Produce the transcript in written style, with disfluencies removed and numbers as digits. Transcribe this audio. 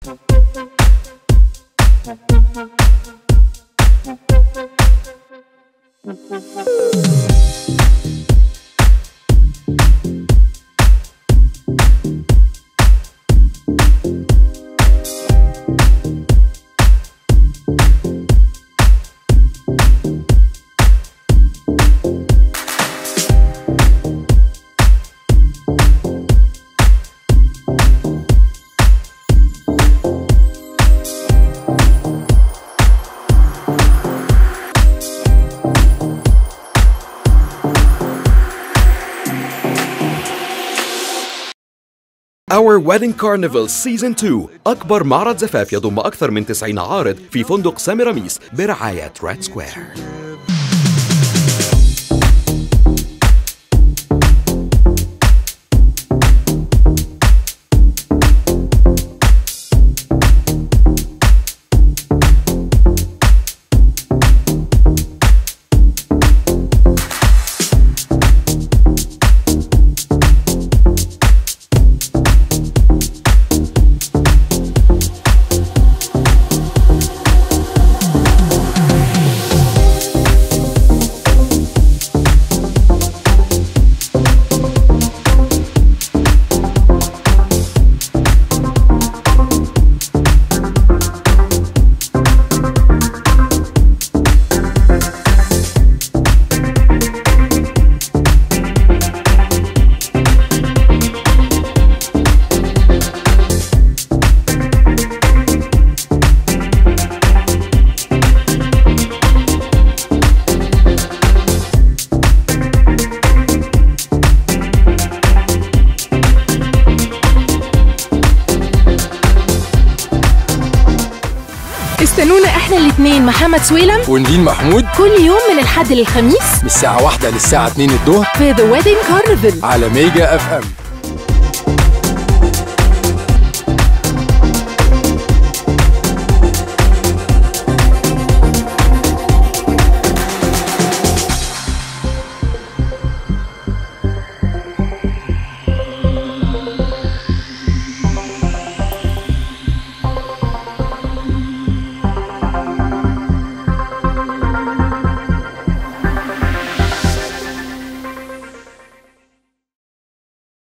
Our Wedding Carnival Season 2 أكبر معرض زفاف يضم أكثر من 90 عارض في فندق ساميراميس برعاية ريد سكوير. استنونا احنا الاثنين محمد سويلم ونبيل محمود كل يوم من الحد للخميس من الساعة 1 للساعة 2 الظهر في The Wedding Carnival على ميجا FM.